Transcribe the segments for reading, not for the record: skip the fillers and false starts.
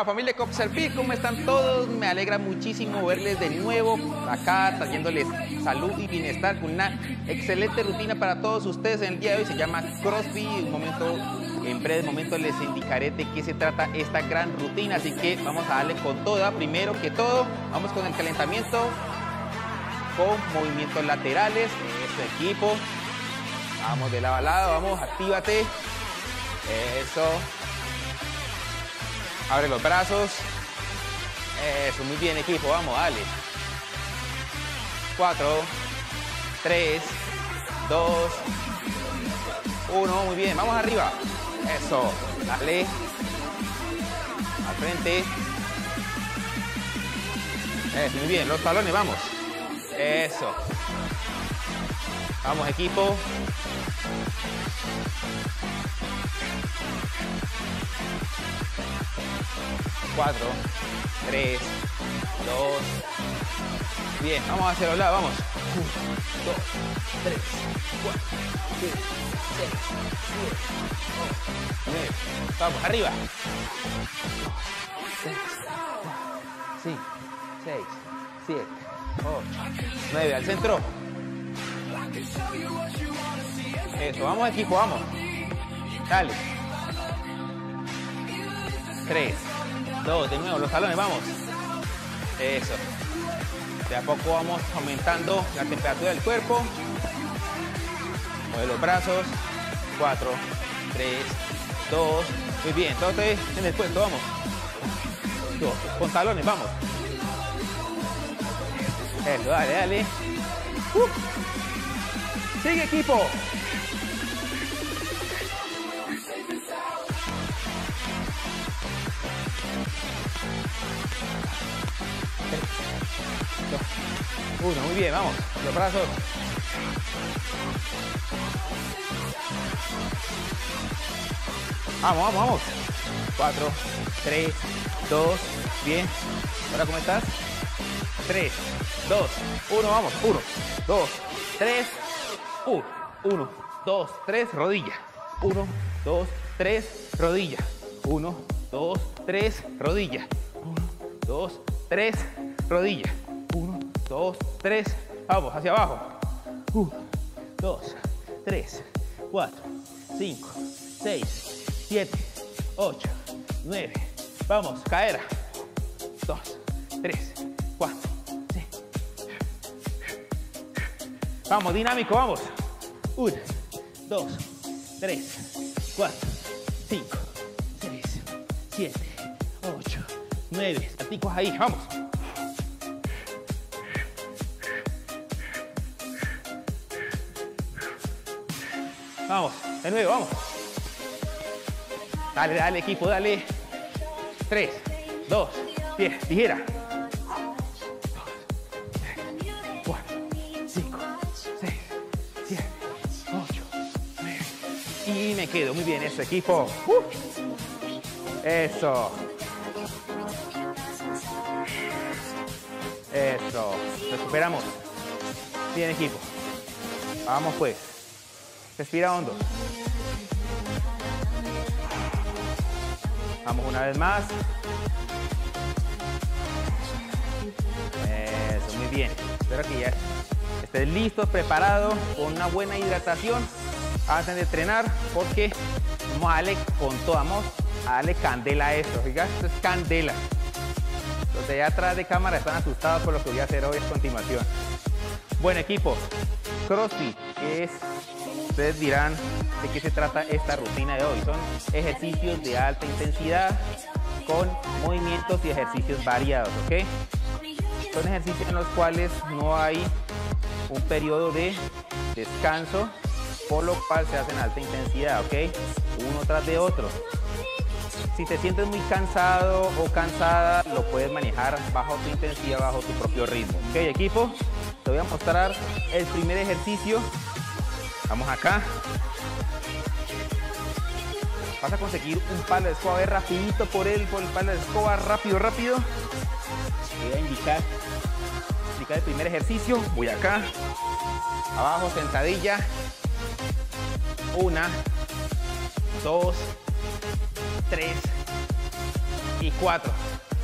Hola familia Copserpit, ¿cómo están todos? Me alegra muchísimo verles de nuevo acá, trayéndoles salud y bienestar con una excelente rutina para todos ustedes en el día de hoy. Se llama CrossFit. En breve momento les indicaré de qué se trata esta gran rutina, así que vamos a darle con toda. Primero que todo, vamos con el calentamiento con movimientos laterales. Este equipo, vamos de lado a lado, vamos, actívate. Eso. Abre los brazos. Eso, muy bien equipo, vamos, dale. 4, 3, 2, 1, muy bien, vamos arriba. Eso, dale. Al frente. Eso, muy bien, los talones, vamos. Eso. Vamos equipo. Cuatro, 3, 2, bien, vamos hacia los lados, vamos. 1, 2, 3, 4, 5, 6, 7, 8, 9, vamos, arriba. 6, 5, 6, 7, 8, 9, al centro. Eso, vamos equipo, vamos. Dale. 3, 2, de nuevo, los talones, vamos. Eso. De a poco vamos aumentando la temperatura del cuerpo. Mueve los brazos. 4, 3, 2. Muy bien, todo en el puesto, vamos. 2, con talones, vamos. Eso, dale, dale. Sigue equipo. Uno, muy bien, vamos, los brazos. Vamos, vamos, vamos. 4, 3, 2, bien. Ahora, ¿cómo estás? 3, 2, 1, vamos. 1, 2, 3, 1, 2, 3, rodilla. 1, 2, 3, rodilla. 1, 2, 3, rodilla. 1, 2, 3, rodilla. 1, 2, 3, vamos, hacia abajo. 1, 2, 3, 4, 5, 6, 7, 8, 9. Vamos, cadera. 2, 3, 4, 5. Vamos, dinámico, vamos. 1, 2, 3, 4, 5, 6, 7, 8, 9. Salticos ahí, vamos. Vamos, de nuevo, vamos. Dale, dale, equipo, dale. 3, 2, 10, ligera. 2, 3, 4, 5, 6, 7, 8, 9. Y me quedo, muy bien, eso, equipo. Eso. Eso. Recuperamos. Bien, equipo. Vamos, pues. Respira hondo. Vamos una vez más. Eso, muy bien. Espero que ya estés listo, preparado, con una buena hidratación antes de entrenar, porque vamos a darle con todo, vamos a darle candela a esto. Fíjate, esto es candela. Los de allá atrás de cámara están asustados por lo que voy a hacer hoy a continuación. Buen equipo, CrossFit, que es... Ustedes dirán de qué se trata esta rutina de hoy. Son ejercicios de alta intensidad con movimientos y ejercicios variados, ¿ok? Son ejercicios en los cuales no hay un periodo de descanso, por lo cual se hacen alta intensidad, ¿ok? Uno tras de otro. Si te sientes muy cansado o cansada, lo puedes manejar bajo tu intensidad, bajo tu propio ritmo, ¿ok, equipo? Te voy a mostrar el primer ejercicio. Vamos acá. Vas a conseguir un palo de escoba, rapidito por el palo de escoba, rápido, rápido. Te voy a indicar el primer ejercicio. Voy acá. Abajo, sentadilla. 1, 2, 3, y 4.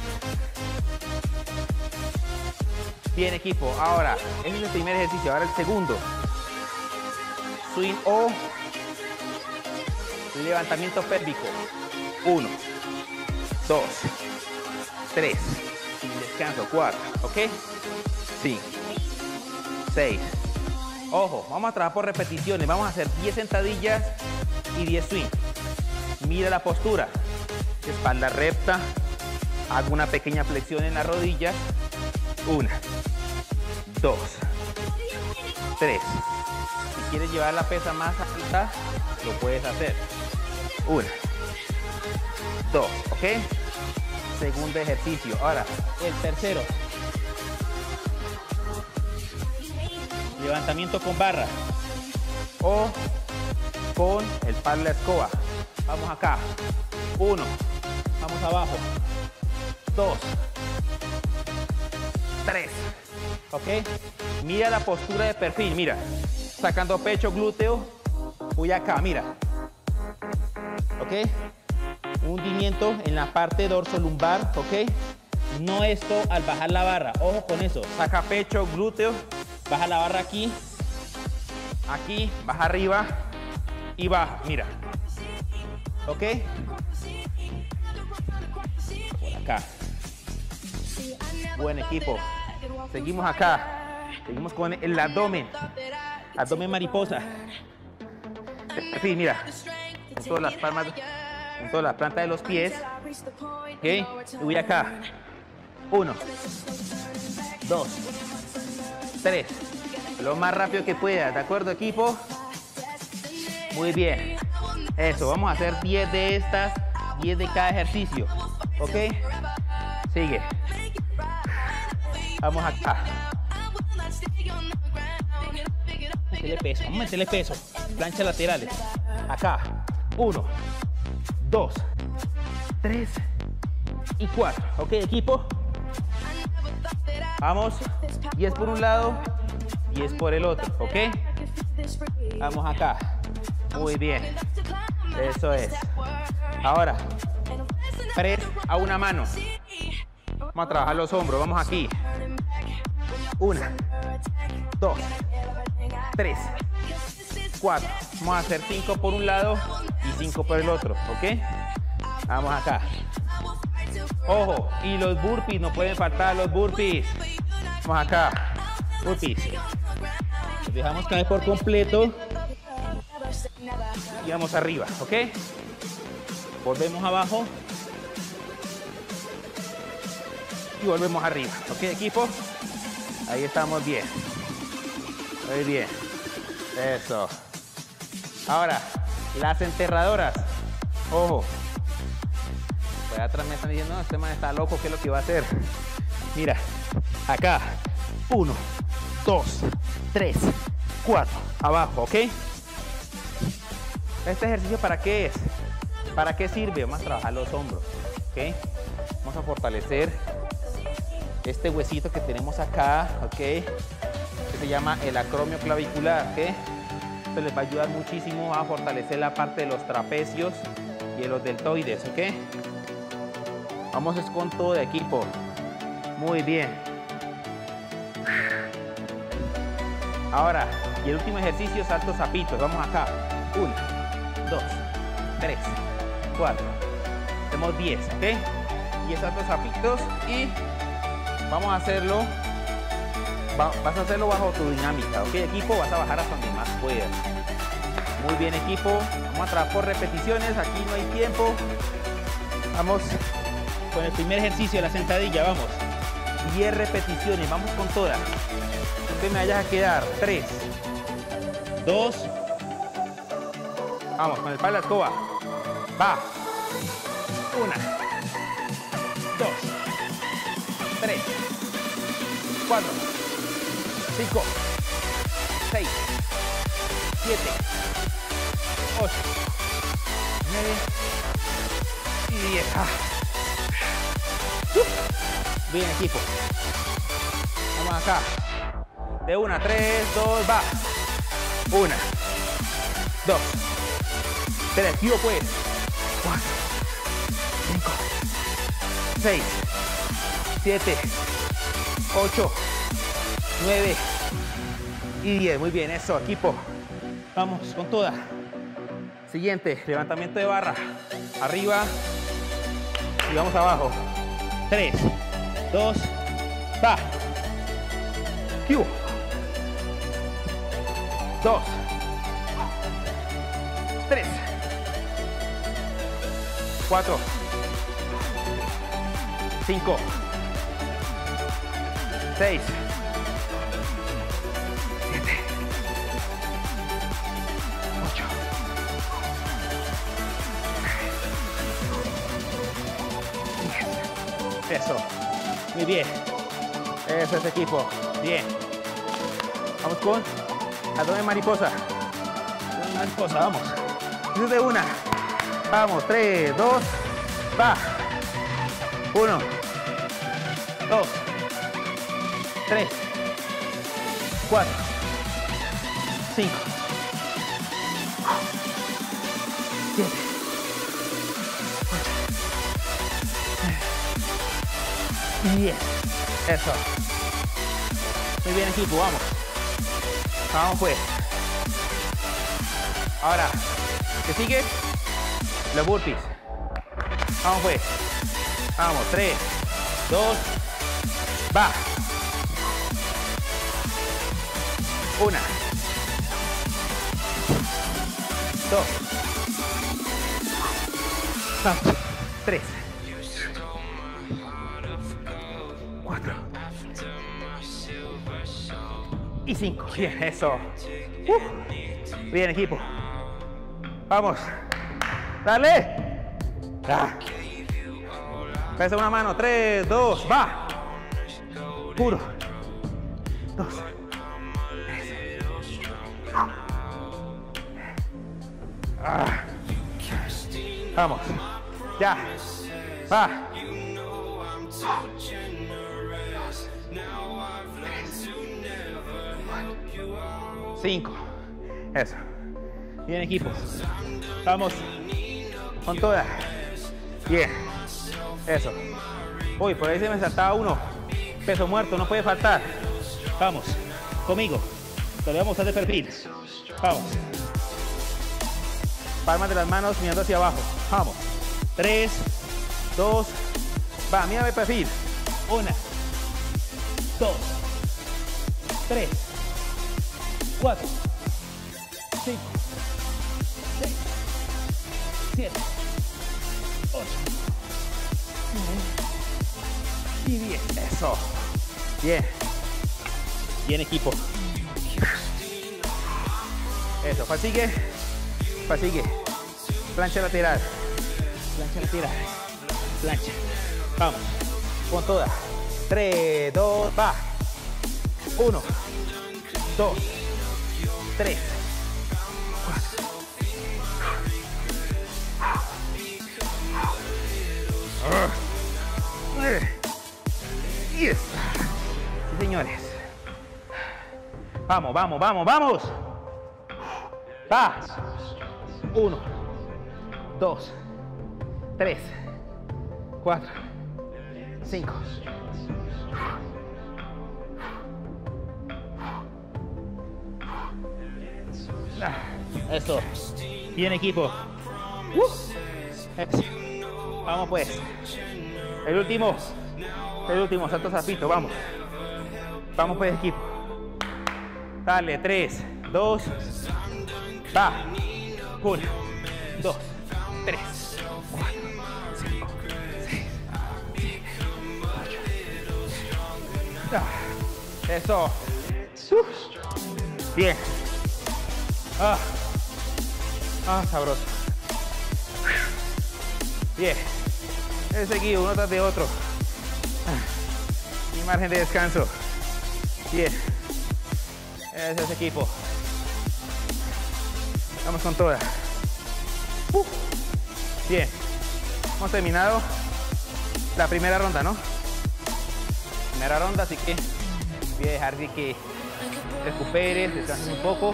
Bien, equipo. Ahora, ese es el primer ejercicio. Ahora el segundo. Swing o levantamiento pélvico. 1, 2, 3. Sin descanso. 4. ¿Ok? 5, 6. Ojo, vamos a trabajar por repeticiones. Vamos a hacer 10 sentadillas y 10 swing. Mira la postura. Espalda recta. Hago una pequeña flexión en las rodillas. 1, 2, 3. Si quieres llevar la pesa más alta, lo puedes hacer. 1, 2, ¿ok? Segundo ejercicio. Ahora, el tercero. Levantamiento con barra o con el palo de la escoba. Vamos acá. 1, vamos abajo. 2, 3. ¿Ok? Mira la postura de perfil, mira. Sacando pecho, glúteo. Voy acá, mira. ¿Ok? Un hundimiento en la parte dorso-lumbar, ¿ok? No esto al bajar la barra. Ojo con eso. Saca pecho, glúteo. Baja la barra aquí. Aquí, baja arriba. Y baja, mira. ¿Ok? Por acá. Buen equipo. Seguimos acá. Seguimos con el abdomen. Abdomen mariposa. Sí, mira. En todas las palmas, en toda la planta de los pies. Ok. Y voy acá. 1, 2, 3. Lo más rápido que puedas. ¿De acuerdo, equipo? Muy bien. Eso. Vamos a hacer 10 de estas. 10 de cada ejercicio. ¿Ok? Sigue. Vamos acá. Métele peso, vamos a meterle peso. Planchas laterales. Acá. 1, 2, 3 y 4. ¿Ok, equipo? Vamos. 10 por un lado, 10 por el otro. ¿Ok? Vamos acá. Muy bien. Eso es. Ahora, press a una mano. Vamos a trabajar los hombros. Vamos aquí. 1, 2, 3, 4. Vamos a hacer 5 por un lado y 5 por el otro. ¿Ok? Vamos acá. Ojo. Y los burpees. No pueden faltar los burpees. Vamos acá. Burpees. Los dejamos caer por completo. Y vamos arriba. ¿Ok? Volvemos abajo. Y volvemos arriba. ¿Ok, equipo? Ahí estamos bien. Muy bien. Eso. Ahora, las enterradoras. Ojo. Por atrás me están diciendo, no, este man está loco, ¿qué es lo que va a hacer? Mira, acá. 1, 2, 3, 4. Abajo, ¿ok? ¿Este ejercicio para qué es? ¿Para qué sirve? Vamos a trabajar los hombros. ¿Ok? Vamos a fortalecer este huesito que tenemos acá, ¿ok? Que se llama el acromio clavicular, ¿ok? Esto les va a ayudar muchísimo a fortalecer la parte de los trapecios y de los deltoides, ¿ok? Vamos con todo de equipo. Muy bien. Ahora, y el último ejercicio, saltos zapitos. Vamos acá. 1, 2, 3, 4. Hacemos 10, ¿ok? 10 saltos zapitos y vamos a hacerlo. Vas a hacerlo bajo tu dinámica, ¿ok, equipo? Vas a bajar hasta donde más puedas. Muy bien, equipo. Vamos a trabajar por repeticiones. Aquí no hay tiempo. Vamos con el primer ejercicio, la sentadilla. Vamos. 10 repeticiones. Vamos con todas. No te me vayas a quedar. 3, 2. Vamos, con el palo de la escoba. Va. 1, 2, 3, 4, 5, 6, 7, 8, 9 y 10. Bien, equipo. Vamos acá. De 1 a 3, 2, va. 1, 2, 3, tío pues. 4, 5, 6, 7, 8, 9 y 10. Muy bien, eso, equipo. Vamos con toda. Siguiente, levantamiento de barra. Arriba y vamos abajo. 3, 2, va. 2, 3, 4, 5, 6, 7, 8, 10. Eso, muy bien. Eso es, equipo. Bien. Vamos con abdomen mariposa. Abdomen mariposa, vamos. Eso de una. Vamos, 3, 2, va. 1, 2, 3, 4, 5, 7, 8, 10. Eso. Muy bien, equipo, vamos. Vamos pues. Ahora, ¿qué sigue? Los burpees. Vamos pues. Vamos, 3, 2, va. 1, 2, 3, 4 y 5. Bien, eso. Bien, equipo. Vamos. Dale. Pesa una mano. 3, 2, va. 1, 2, 3. Vamos. Ya. Va. 5. Eso. Bien, equipo. Vamos. Con toda. Bien. Eso. Uy, por ahí se me saltaba uno. Peso muerto, no puede faltar. Vamos. Conmigo. Te lo vamos a hacer de perfil. Vamos. Palmas de las manos mirando hacia abajo. Vamos. 3, 2, va. Mírame perfil. 1, 2, 3, 4, 5, 6, 7, 8, 9 y 10. Eso. Bien. Bien, equipo. Eso. Fatigue. Fatigue. Plancha lateral. Plancha lateral. Plancha. Vamos. Con toda. 3, 2, va. 1, 2, 3, 4, 9, 10. Sí, señores. Vamos, vamos, vamos, vamos. Va. 1, 2, 3, 4, 5. Eso. Bien, equipo. Eso. Vamos pues. El último salto zapito, vamos. Vamos pues, equipo. Dale, 3, 2, va. 1, 2, 3, 4, 5, 6, 7, 8. Eso. Bien. Sabroso. Bien. He seguido uno tras de otro. Mi margen de descanso. Bien. Ese es equipo. Vamos con toda. Bien. Hemos terminado la primera ronda, ¿no? Primera ronda, así que voy a dejar de que recuperes, descanses un poco.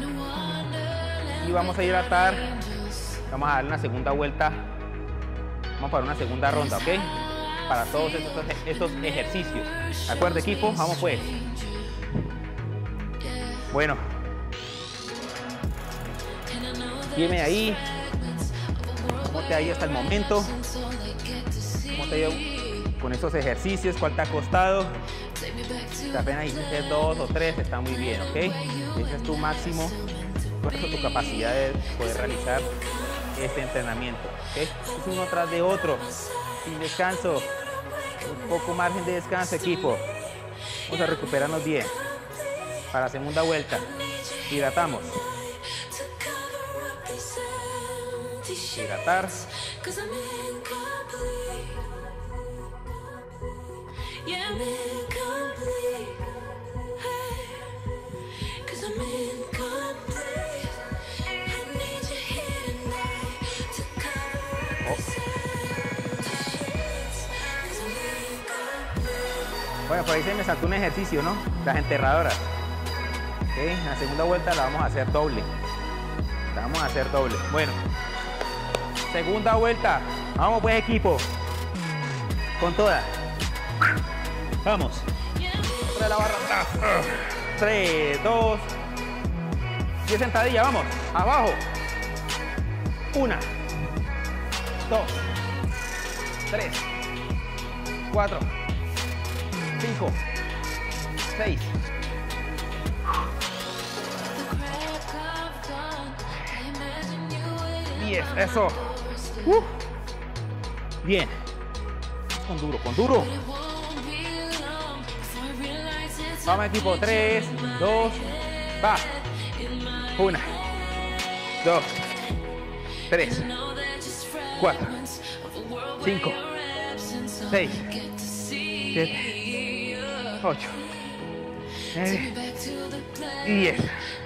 Y vamos a ir a atar. Vamos a darle una segunda vuelta. Vamos para una segunda ronda, ¿ok? para todos estos ejercicios. ¿De acuerdo, equipo? Vamos pues. Bueno. Dime ahí. ¿Cómo te ha ido hasta el momento? ¿Cómo te ha ido con estos ejercicios? ¿Cuál te ha costado? Si apenas hiciste 2 o 3, está muy bien, ¿ok? Ese es tu máximo, por eso tu capacidad de poder realizar este entrenamiento, ¿ok? Es uno tras de otro, sin descanso, un poco margen de descanso, equipo. Vamos a recuperarnos bien. Para la segunda vuelta, hidratamos. Hidratar. Bueno, por ahí se me saltó un ejercicio, ¿no? Las enterradoras. ¿Okay? En la segunda vuelta la vamos a hacer doble. La vamos a hacer doble. Bueno, segunda vuelta. Vamos pues, equipo. Con toda. Vamos. Otra de la barra atrás. 3, 2. 10 sentadillas, vamos. Abajo. 1, 2, 3, 4, 5, 6. Eso. Bien. Con duro, con duro. Vamos, equipo. 3, 2, va. 1, 2, 3, 4, 5, 6, 7, 8, 9, 10.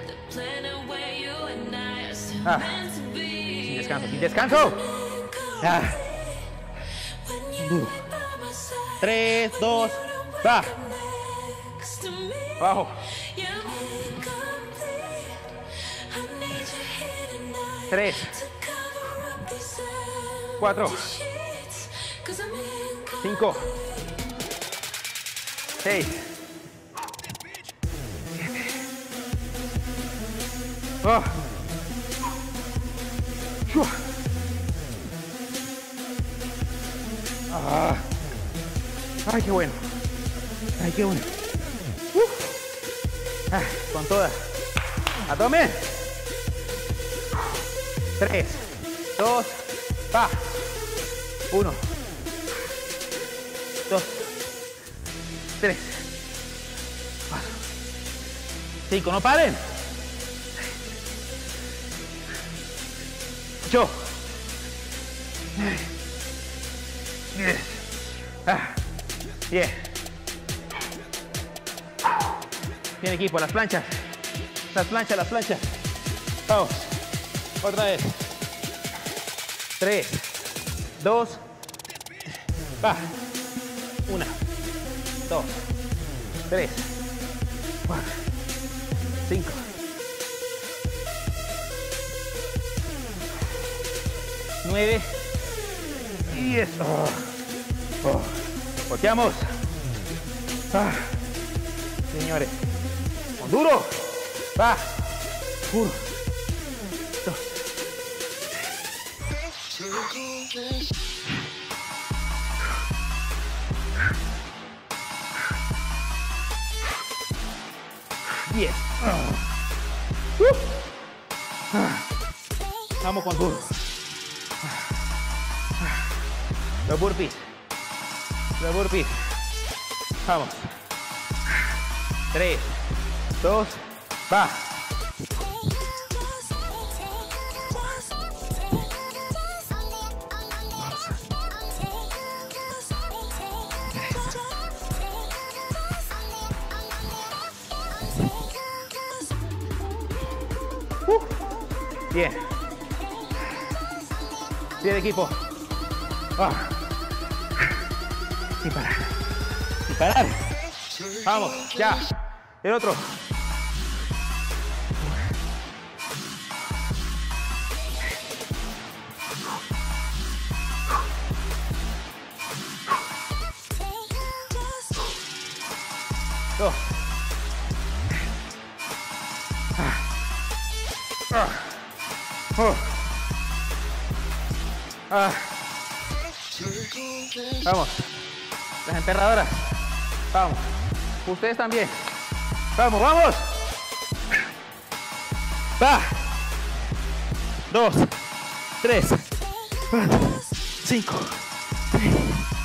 Sin descanso, sin descanso. 3, 2, va. Abajo. 3, 4, 5, 6, 7. Ay, qué bueno. Ay, qué bueno. Con todas. Abdomen. 3, 2, va. 1, 2, 3, 4, 5. No paren. 8, 9, 10. 10. Bien, equipo, las planchas. Las planchas, las planchas. Vamos. Otra vez. 3, 2, va. 1, 2, 3, 4, 5. 9 y 10. Volteamos. Señores, con duro. Va. 1, 2. Vamos con duro. Los burpees. Los burpees. Vamos. 3, 2, va. Bien. Bien, equipo. Sin parar. Sin parar. Vamos, ya. El otro. 2. Vamos. Las emperradoras. Vamos. Ustedes también. Vamos, vamos. Va. 2, 3, 4, 5, 6,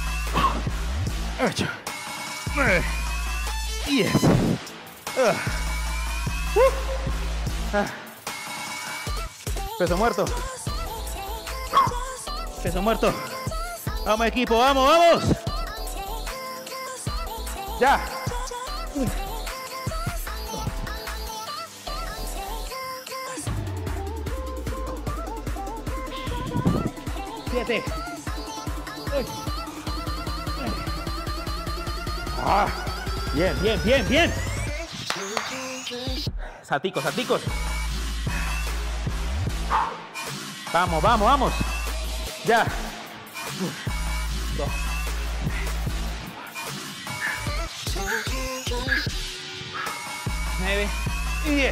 8, 9, 10. Peso muerto. Peso muerto. Vamos, equipo, vamos, vamos. Ya. 7. Bien, bien, bien, bien. Salticos, salticos. Vamos, vamos, vamos. Ya. 2. 9 y 10.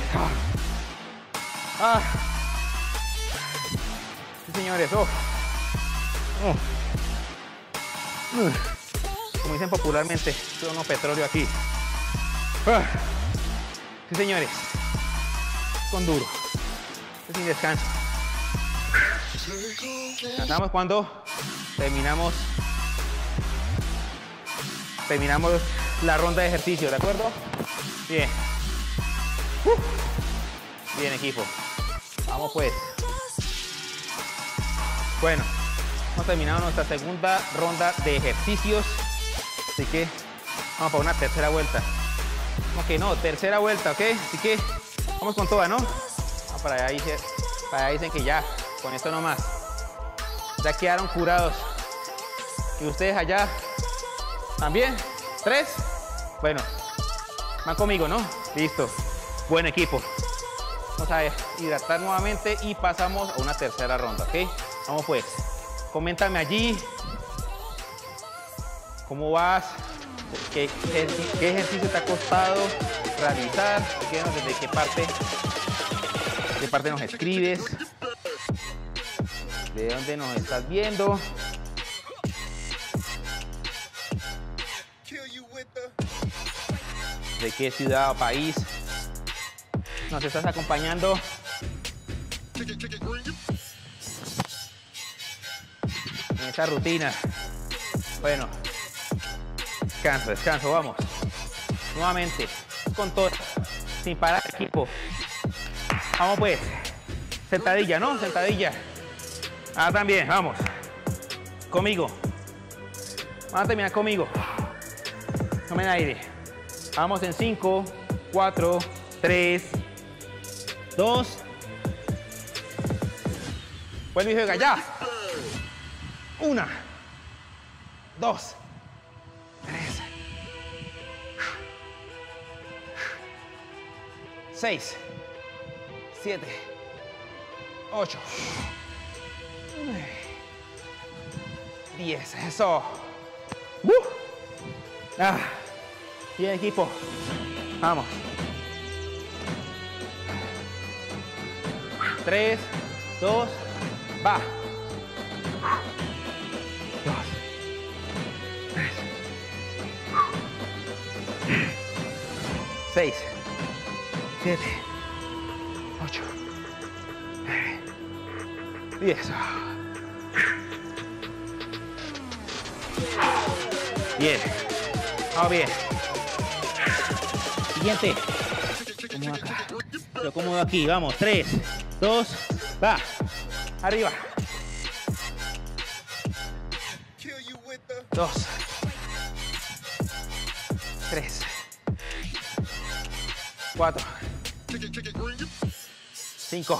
Sí, señores. Como dicen popularmente, tono petróleo aquí. Sí, señores. Con duro. Sin descanso. Descansamos cuando terminamos la ronda de ejercicio, ¿de acuerdo? Bien. Bien, equipo. Vamos pues. Bueno, hemos terminado nuestra segunda ronda de ejercicios. Así que vamos para una tercera vuelta. Ok, no, tercera vuelta, ¿ok? Así que vamos con toda, ¿no? Para allá dicen que ya, con esto no más. Ya quedaron curados. ¿Y ustedes allá también? 3. Bueno, van conmigo, ¿no? Listo. Buen equipo. Vamos a hidratar nuevamente y pasamos a una tercera ronda, ¿ok? Vamos pues. Coméntame allí. ¿Cómo vas? ¿Qué ejercicio te ha costado realizar? ¿Desde qué parte nos escribes? ¿De dónde nos estás viendo? ¿De qué ciudad o país nos estás acompañando? En esta rutina. Bueno, descanso, descanso, vamos. Nuevamente, con todo, sin parar, equipo. Vamos pues. Sentadilla, ¿no? Sentadilla. También, vamos. Conmigo. Vamos a terminar conmigo. Tomen aire. Vamos en 5, 4, 3, 2. Vuelve y juega ya. 1, 2, 3, 6, 7, 8, 10. Eso. Bien, equipo. Vamos. 3, 2, va. 2, 3, 6, 7, 8, 9, 10. Bien. Vamos bien. Siguiente. Cómodo acá. Pero cómodo aquí. Vamos. 3, 2, va. Arriba. 2, 3, 4, 5,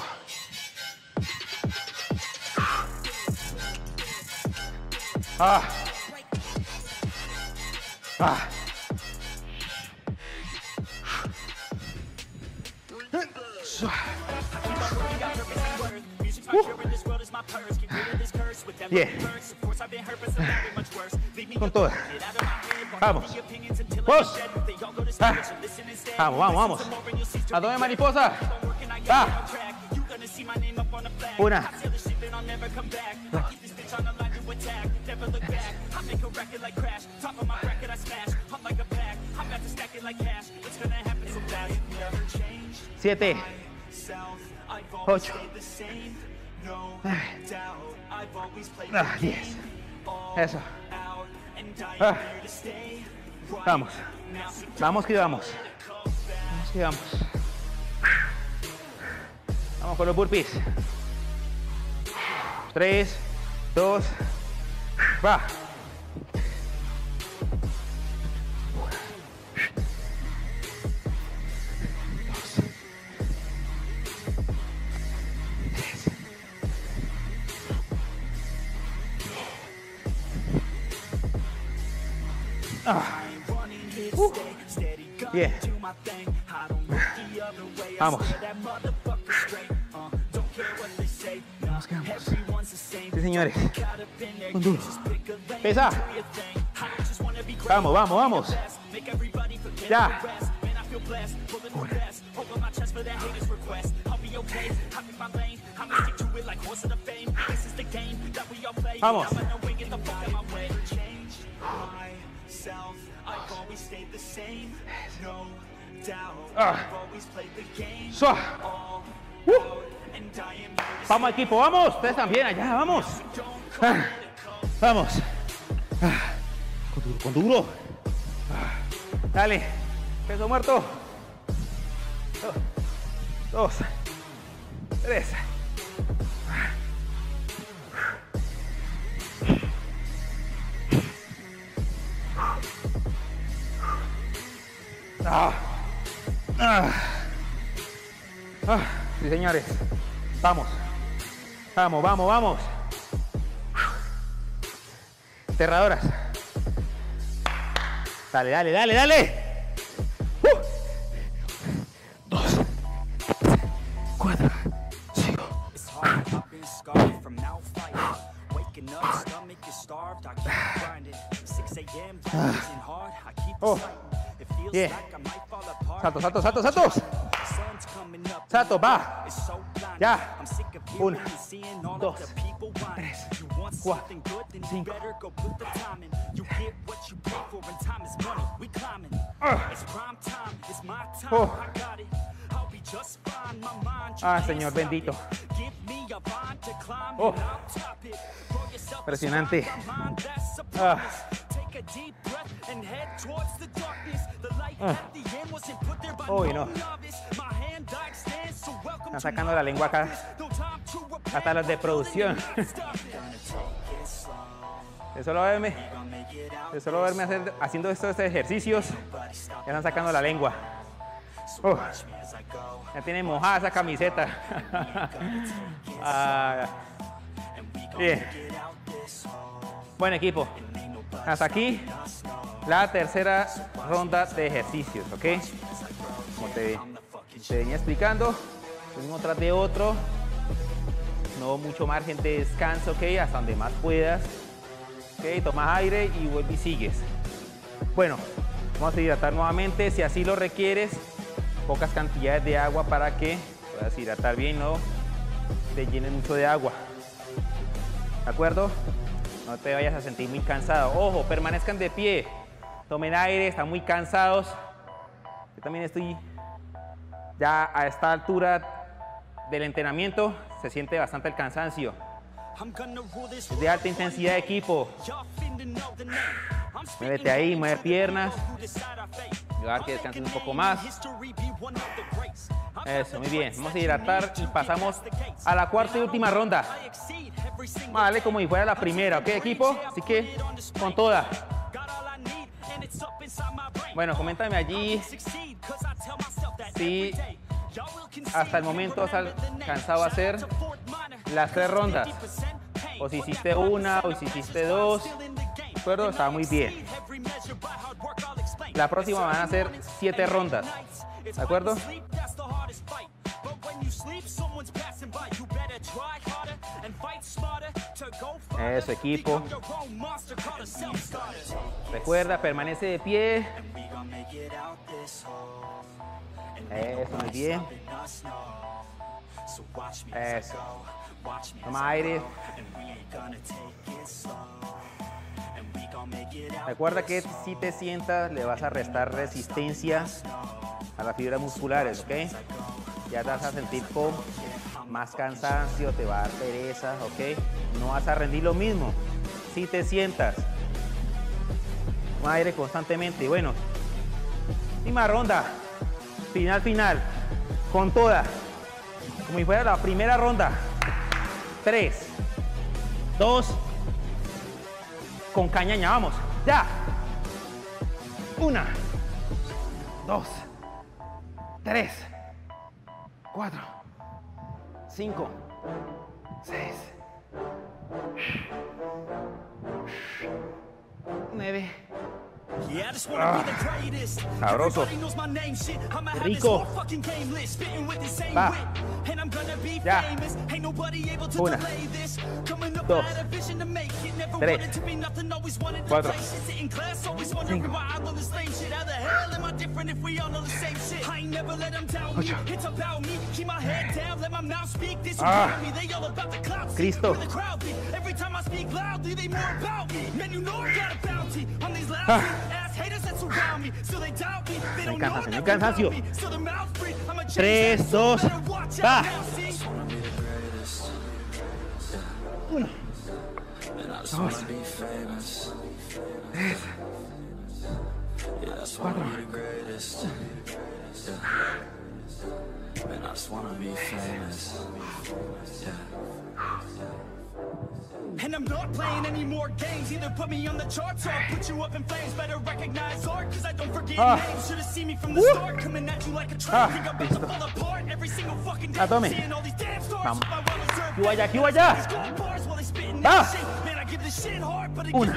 10. Con todas. Vamos. 2. Vamos, vamos, vamos. Abdomen mariposa. Va. 1, 2, 7, 8, 10. Eso. Vamos. Vamos que vamos. Vamos que vamos. Vamos con los burpees. 3, 2, va. Bien. Vamos. Vamos, quedamos. Sí, señores. Con duro. Pesa. Vamos, vamos, vamos. Ya. 1. Vamos. Vamos equipo, vamos, ustedes también allá, vamos. Vamos. Con duro. Dale, peso muerto. 2, 3. Sí, señores. Vamos. Vamos, vamos, vamos. Aterradoras. Dale, dale, dale, dale. 2, 4, 5. Bien. Salto, salto, salto, saltos. Salto, va. Ya. 1, 2, 3, 4, 5. Señor bendito. Impresionante. Uy, no. Están sacando la lengua acá. Hasta los de producción. De solo verme haciendo estos ejercicios, ya están sacando la lengua. Ya tiene mojada esa camiseta. Bien. Buen equipo. Hasta aquí la tercera ronda de ejercicios, ¿ok? Como te venía explicando, uno tras de otro, no mucho margen de descanso, ¿ok? Hasta donde más puedas, ¿ok? Tomas aire y vuelves y sigues. Bueno, vamos a hidratar nuevamente, si así lo requieres, pocas cantidades de agua para que puedas hidratar bien, no te llenes mucho de agua, ¿de acuerdo? No te vayas a sentir muy cansado. Ojo, permanezcan de pie, tomen aire, están muy cansados. Yo también estoy ya a esta altura del entrenamiento, se siente bastante el cansancio. Es de alta intensidad de equipo. Muévete ahí, mueve piernas. Ayudar que descansen un poco más. Eso, muy bien. Vamos a hidratar y pasamos a la cuarta y última ronda. Vale, como si fuera la primera, ¿ok, equipo? Así que con toda. Bueno, coméntame allí si hasta el momento has alcanzado a hacer las 3 rondas. O si hiciste una, o si hiciste 2. ¿De acuerdo? Está muy bien. La próxima van a ser 7 rondas. ¿De acuerdo? Eso, equipo. Recuerda, permanece de pie. Eso, muy bien. Eso. Toma aire. Recuerda que si te sientas le vas a restar resistencia a las fibras musculares, ¿ok? Ya te vas a sentir con más cansancio, te va a dar pereza, ¿ok? No vas a rendir lo mismo si te sientas. Toma aire constantemente. Y bueno, última ronda. Final. Con toda. Como si fuera la primera ronda. 3, 2, con cañaña, vamos, ya. 1, 2, 3, 4, 5, 6, 9. Sabroso. Rico. Va. Ya. 1, 2, 3, 4, 5, 8. Cristo. No hay cansancio. 3, 2, va. 1, 2, 3, 4. And I'm not playing any more games. Either put me on the charts or I'll put you up in flames. Better recognize art, cause I don't forget names. Should've seen me from the start, coming at you like a train. Think I'm about to fall apart every single fucking day. Seeing all these damn stars. Aquí vaya. Va. 1,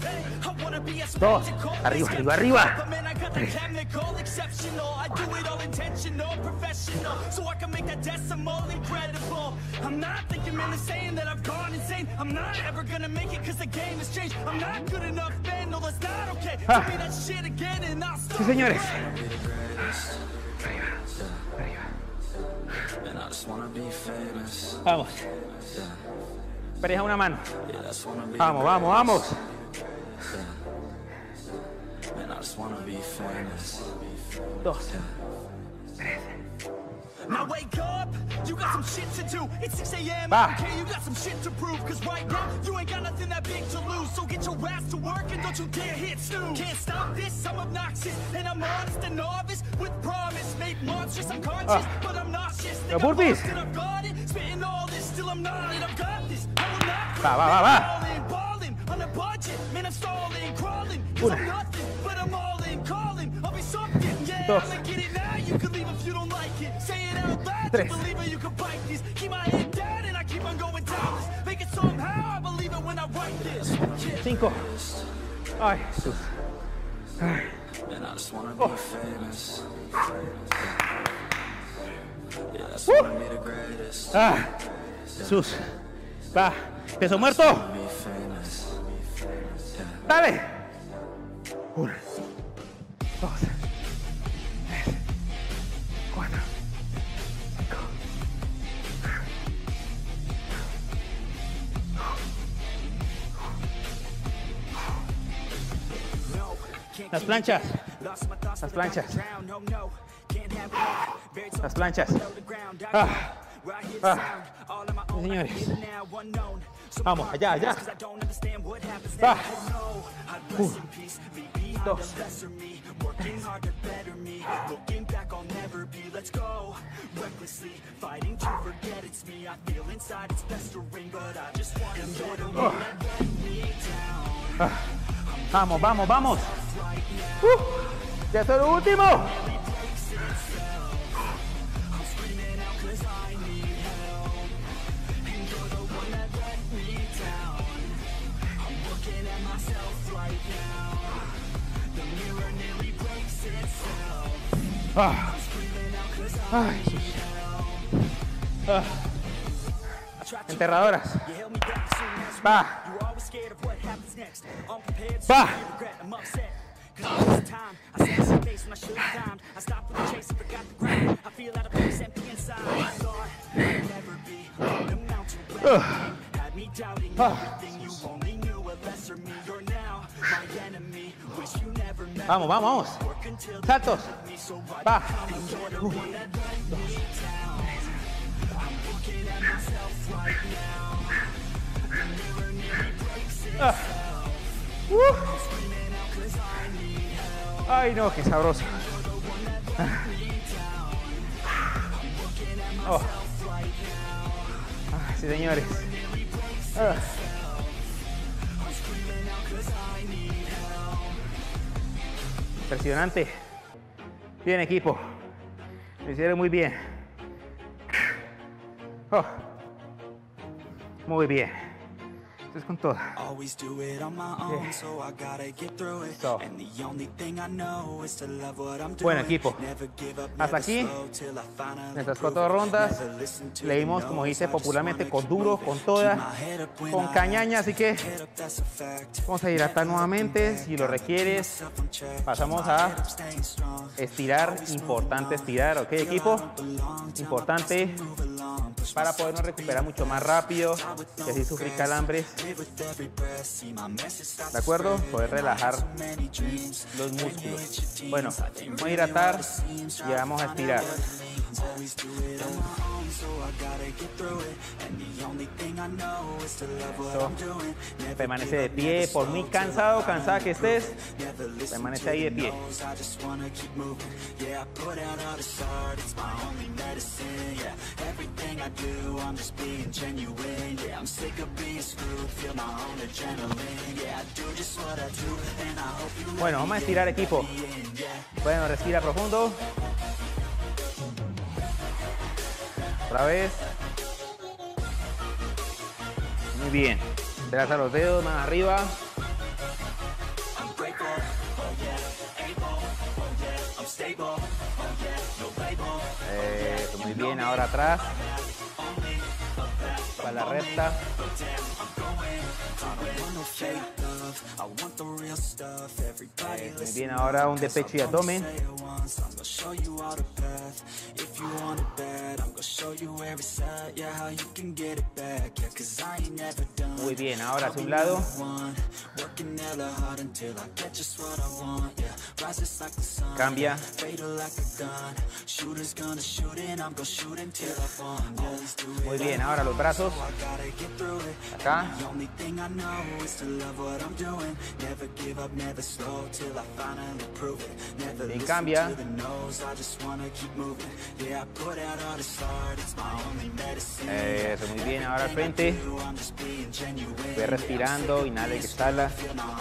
2, arriba. 3. I'm not thinking, man, the saying that I've gone insane. I'm not ever gonna make it cause the game has changed. I'm not good enough, man, no, that's not okay. Tell me that shit again and I'll stop. Sí, señores. Vamos. Pareja una mano. Vamos. 2, 3. Now wake up, you got some shit to do. It's 6 a.m. Okay, you got some shit to prove. Cause right now, you ain't got nothing that big to lose. So get your ass to work and don't you dare hit snooze. Can't stop this, I'm obnoxious. And I'm honest and novice with promise. Made monstrous, I'm conscious, but I'm nauseous. Think I'm lost and I've got it. Spitting all this, still I'm not it. I've got this, I will not quit. Va. Balling on a budget, man, I'm stalling, crawling. Cause I'm nothing, but I'm all in, calling. I'll be something, yeah, I'll get it now. You can leave if you don't like it. Say it out loud, you believe it, you can bite this. Keep my head down and I keep on going down this. Make it somehow, I believe it when I write this. 5. Ay, Jesús. Ay. Jesús. Va. Peso muerto. Dale. 1, 2, 3, 4, 5. Las planchas. Señores. Vamos, allá. Va. 1, 2, 3. Vamos. Ya es lo último. Ay, enterradoras. Va. Va. 3. Vamos, vamos, vamos. Saltos. Va. Ay, no, qué sabroso. Oh. Sí, señores. Impresionante. Bien, equipo. Lo hicieron muy bien. Oh. Muy bien. Esto es con todo. Bueno, equipo. Hasta aquí nuestras 4 rondas. Le dimos, como dice popularmente, con duro, con toda, con cañaña. Así que vamos a hidratar nuevamente. Si lo requieres, pasamos a estirar. Importante estirar, ¿ok, equipo? Importante para podernos recuperar mucho más rápido y así sufrir calambres. ¿De acuerdo? Poder relajar los músculos. Bueno, vamos a hidratar y vamos a estirar. Eso. Permanece de pie, por muy cansado, cansada que estés, permanece ahí de pie. Bueno, vamos a estirar, equipo. Bueno, respira profundo. Otra vez. Muy bien. Traza los dedos, más arriba. Muy bien, ahora atrás. Para la recta. Muy bien, ahora un de pecho y abdomen. Muy bien, ahora hacia un lado. Cambia. Muy bien, ahora los brazos. Acá. Bien, cambia. Eso, muy bien, ahora al frente. Ve respirando, inhala y exhala.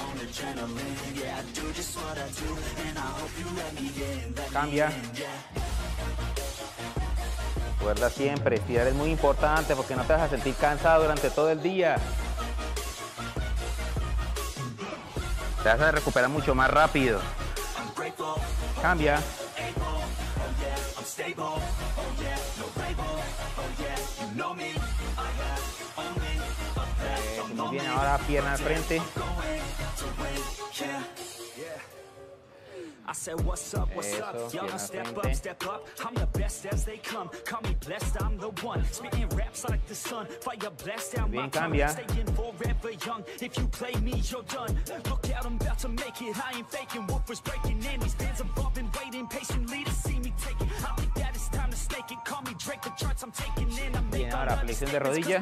Cambia. Recuerda siempre, estirar es muy importante porque no te vas a sentir cansado durante todo el día. Te vas a recuperar mucho más rápido. Cambia. Muy bien, ahora pierna al frente. I said, what's up, y'all gonna step up, I'm the best as they come, call me blessed, I'm the one, spitting raps like the sun, fire blast down my tongue, staying forever young, if you play me, you're done, look out, I'm about to make it, I ain't faking, woofers breaking in, these fans above and waiting patiently to see me take it, I think that it's time to stake it, call me Drake, the charts I'm taking in, I'm making ahora flexión de rodilla.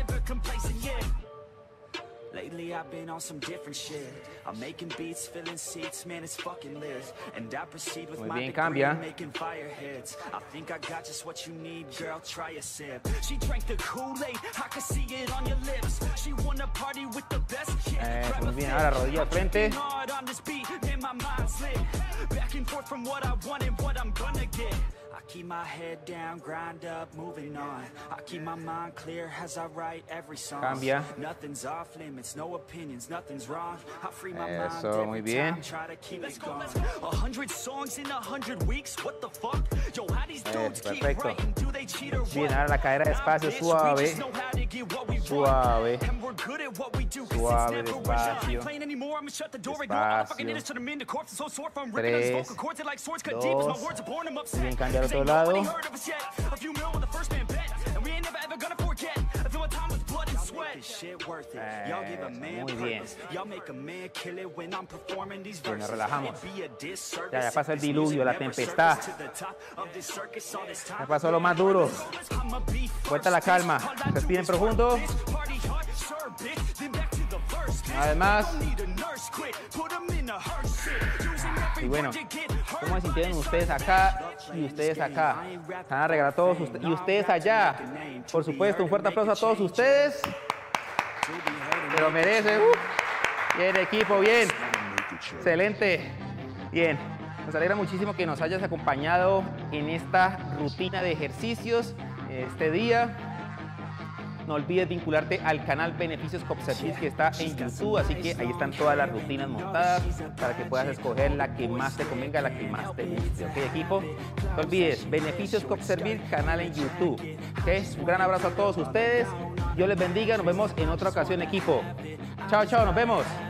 Lately I've been on some different shit. I'm making beats, filling seats, man, it's fucking lit. And I proceed with my degree, making fire hits. I think I got just what you need, girl, try a sip. She drank the Kool-Aid, I can see it on your lips. She wanna party with the best, yeah. Muy bien, ahora rodilla al frente. On this beat, man, my mind's lit. Back and forth from what I want and what I'm gonna get. I keep my head down, grind up, moving on. I keep my mind clear as I write every song. Cambia. Nothing's off limits, no opinions, nothing's wrong. I free my mind muy bien. try to keep it going. 100 songs in 100 weeks, what the fuck? Yo, how these dudes keep writing? Do they Bien, ahora la cadera despacio, suave. Suave. Suave, despacio. Despacio. 3, 2. Bien, cambiar a otro lado. Muy bien. Bueno, relajamos. Ya pasó el diluvio, la tempestad. Ya pasó lo más duro. Vuelta a la calma. Respiren profundo. Además. Y bueno, ¿cómo se sintieron ustedes acá y ustedes acá? Van a regalar todos ustedes y ustedes allá. Por supuesto, un fuerte aplauso a todos ustedes. Se lo merecen. Bien, equipo, bien. Excelente. Bien. Nos alegra muchísimo que nos hayas acompañado en esta rutina de ejercicios este día. No olvides vincularte al canal Beneficios Copservice que está en YouTube, así que ahí están todas las rutinas montadas para que puedas escoger la que más te convenga, la que más te guste. ¿Ok, equipo? No te olvides, Beneficios Copservice, canal en YouTube. ¿Okay? Un gran abrazo a todos ustedes. Dios les bendiga. Nos vemos en otra ocasión, equipo. Chao, chao. Nos vemos.